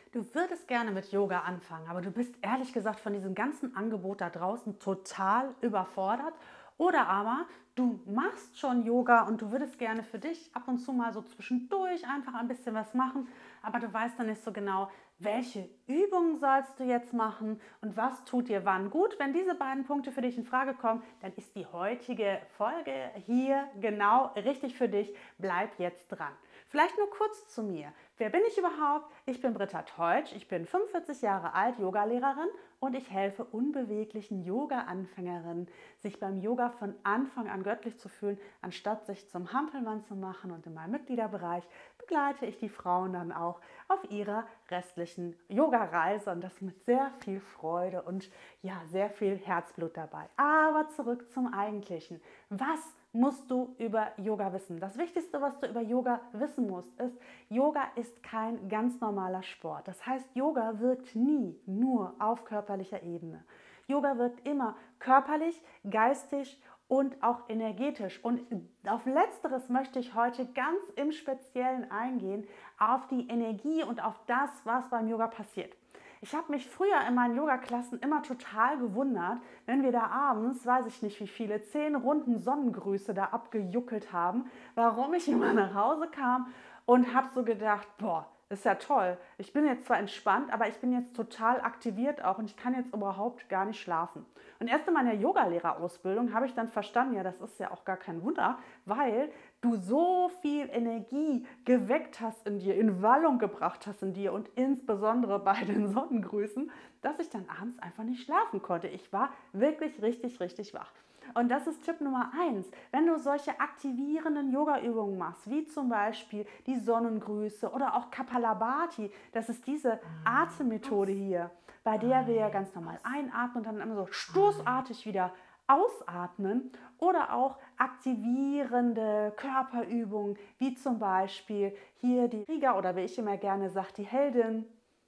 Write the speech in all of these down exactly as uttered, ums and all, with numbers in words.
Du würdest gerne mit Yoga anfangen, aber du bist ehrlich gesagt von diesem ganzen Angebot da draußen total überfordert. Oder aber du machst schon Yoga und du würdest gerne für dich ab und zu mal so zwischendurch einfach ein bisschen was machen, aber du weißt dann nicht so genau, welche Übungen sollst du jetzt machen und was tut dir wann gut. Wenn diese beiden Punkte für dich in Frage kommen, dann ist die heutige Folge hier genau richtig für dich. Bleib jetzt dran. Vielleicht nur kurz zu mir. Wer bin ich überhaupt? Ich bin Britta Teutsch, ich bin fünfundvierzig Jahre alt, Yogalehrerin und ich helfe unbeweglichen Yoga-Anfängerinnen, sich beim Yoga von Anfang an göttlich zu fühlen, anstatt sich zum Hampelmann zu machen. Und in meinem Mitgliederbereich begleite ich die Frauen dann auch auf ihrer restlichen Yoga-Reise und das mit sehr viel Freude und ja, sehr viel Herzblut dabei. Aber zurück zum Eigentlichen. Was musst du über Yoga wissen? Das Wichtigste, was du über Yoga wissen musst, ist, Yoga ist kein ganz normaler Sport. Das heißt, Yoga wirkt nie nur auf körperlicher Ebene. Yoga wirkt immer körperlich, geistig und auch energetisch. Und auf Letzteres möchte ich heute ganz im Speziellen eingehen, auf die Energie und auf das, was beim Yoga passiert. Ich habe mich früher in meinen Yoga-Klassen immer total gewundert, wenn wir da abends, weiß ich nicht wie viele, zehn Runden Sonnengrüße da abgejuckelt haben, warum ich immer nach Hause kam und habe so gedacht, boah, ist ja toll. Ich bin jetzt zwar entspannt, aber ich bin jetzt total aktiviert auch und ich kann jetzt überhaupt gar nicht schlafen. Und erst in meiner Yogalehrerausbildung habe ich dann verstanden, ja, das ist ja auch gar kein Wunder, weil du so viel Energie geweckt hast in dir, in Wallung gebracht hast in dir und insbesondere bei den Sonnengrüßen, dass ich dann abends einfach nicht schlafen konnte. Ich war wirklich richtig, richtig wach. Und das ist Tipp Nummer eins. Wenn du solche aktivierenden Yoga-Übungen machst, wie zum Beispiel die Sonnengrüße oder auch Kapalabhati, das ist diese Atemmethode hier, bei der wir ja ganz normal einatmen und dann immer so stoßartig wieder ausatmen, oder auch aktivierende Körperübungen, wie zum Beispiel hier die Krieger oder wie ich immer gerne sage, die Heldin,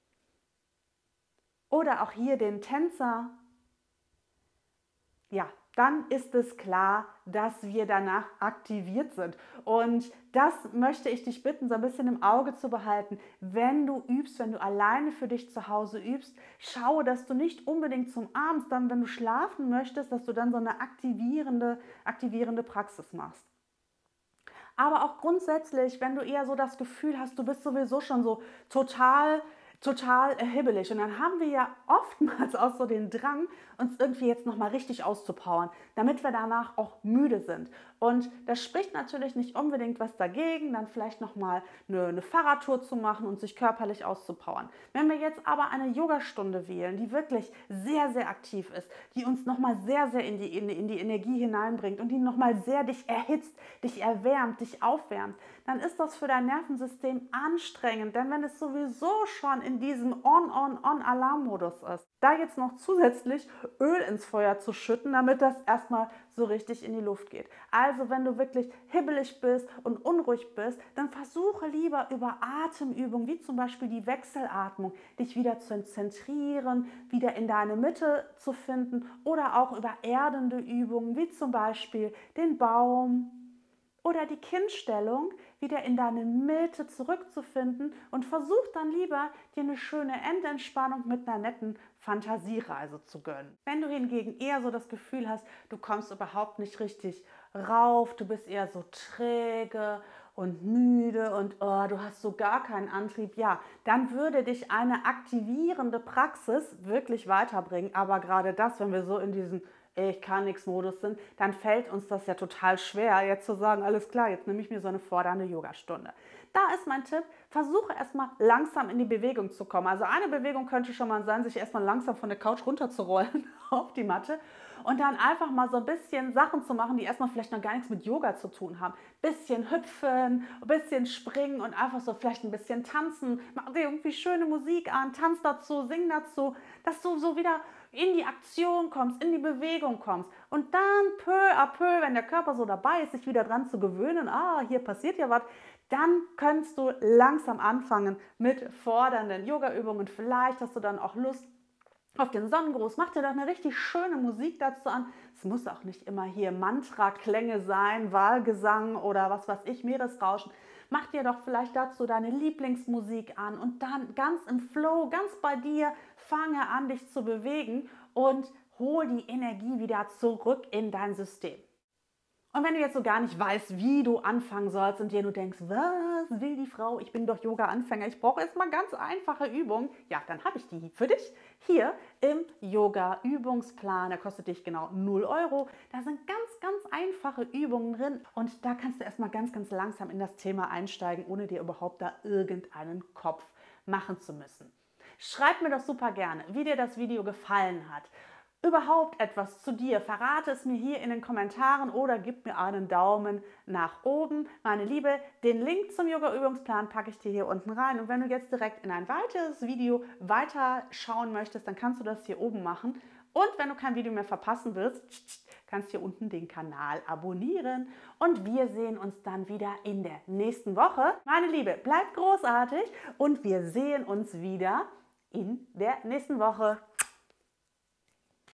oder auch hier den Tänzer. Ja, dann ist es klar, dass wir danach aktiviert sind. Und das möchte ich dich bitten, so ein bisschen im Auge zu behalten. Wenn du übst, wenn du alleine für dich zu Hause übst, schaue, dass du nicht unbedingt zum Abends, dann, wenn du schlafen möchtest, dass du dann so eine aktivierende, aktivierende Praxis machst. Aber auch grundsätzlich, wenn du eher so das Gefühl hast, du bist sowieso schon so total total hibbelig. Und dann haben wir ja oftmals auch so den Drang, uns irgendwie jetzt nochmal richtig auszupowern, damit wir danach auch müde sind. Und das spricht natürlich nicht unbedingt was dagegen, dann vielleicht nochmal eine, eine Fahrradtour zu machen und sich körperlich auszupowern. Wenn wir jetzt aber eine Yogastunde wählen, die wirklich sehr, sehr aktiv ist, die uns nochmal sehr, sehr in die, in, in die Energie hineinbringt und die nochmal sehr dich erhitzt, dich erwärmt, dich aufwärmt, dann ist das für dein Nervensystem anstrengend. Denn wenn es sowieso schon in diesem On-On-On-Alarm-Modus ist, da jetzt noch zusätzlich Öl ins Feuer zu schütten, damit das erstmal so richtig in die Luft geht. Also wenn du wirklich hibbelig bist und unruhig bist, dann versuche lieber über Atemübungen, wie zum Beispiel die Wechselatmung, dich wieder zu zentrieren, wieder in deine Mitte zu finden, oder auch über erdende Übungen, wie zum Beispiel den Baum oder die Kindstellung, wieder in deine Mitte zurückzufinden, und versuch dann lieber, dir eine schöne Endentspannung mit einer netten Fantasiereise zu gönnen. Wenn du hingegen eher so das Gefühl hast, du kommst überhaupt nicht richtig rauf, du bist eher so träge und müde und oh, du hast so gar keinen Antrieb, ja, dann würde dich eine aktivierende Praxis wirklich weiterbringen. Aber gerade das, wenn wir so in diesem ich kann nichts Modus sind, dann fällt uns das ja total schwer, jetzt zu sagen, alles klar, jetzt nehme ich mir so eine fordernde Yogastunde. Da ist mein Tipp, versuche erstmal langsam in die Bewegung zu kommen. Also eine Bewegung könnte schon mal sein, sich erstmal langsam von der Couch runterzurollen auf die Matte und dann einfach mal so ein bisschen Sachen zu machen, die erstmal vielleicht noch gar nichts mit Yoga zu tun haben. Bisschen hüpfen, ein bisschen springen und einfach so vielleicht ein bisschen tanzen. Mach dir irgendwie schöne Musik an, tanz dazu, sing dazu, dass du so wieder in die Aktion kommst, in die Bewegung kommst und dann peu à peu, wenn der Körper so dabei ist, sich wieder dran zu gewöhnen, ah, hier passiert ja was, dann kannst du langsam anfangen mit fordernden Yoga-Übungen. Vielleicht hast du dann auch Lust auf den Sonnengruß. Mach dir doch eine richtig schöne Musik dazu an. Es muss auch nicht immer hier Mantra-Klänge sein, Wahlgesang oder was weiß ich, Meeresrauschen. Mach dir doch vielleicht dazu deine Lieblingsmusik an und dann ganz im Flow, ganz bei dir, fange an, dich zu bewegen und hol die Energie wieder zurück in dein System. Und wenn du jetzt so gar nicht weißt, wie du anfangen sollst und dir nur denkst, was will die Frau? Ich bin doch Yoga-Anfänger, ich brauche erstmal ganz einfache Übungen. Ja, dann habe ich die für dich hier im Yoga-Übungsplan. Der kostet dich genau null Euro. Da sind ganz, ganz einfache Übungen drin und da kannst du erstmal ganz, ganz langsam in das Thema einsteigen, ohne dir überhaupt da irgendeinen Kopf machen zu müssen. Schreib mir doch super gerne, wie dir das Video gefallen hat. Überhaupt etwas zu dir, verrate es mir hier in den Kommentaren oder gib mir einen Daumen nach oben. Meine Liebe, den Link zum Yoga-Übungsplan packe ich dir hier unten rein. Und wenn du jetzt direkt in ein weiteres Video weiterschauen möchtest, dann kannst du das hier oben machen. Und wenn du kein Video mehr verpassen willst, kannst du hier unten den Kanal abonnieren. Und wir sehen uns dann wieder in der nächsten Woche. Meine Liebe, bleib großartig und wir sehen uns wieder in der nächsten Woche.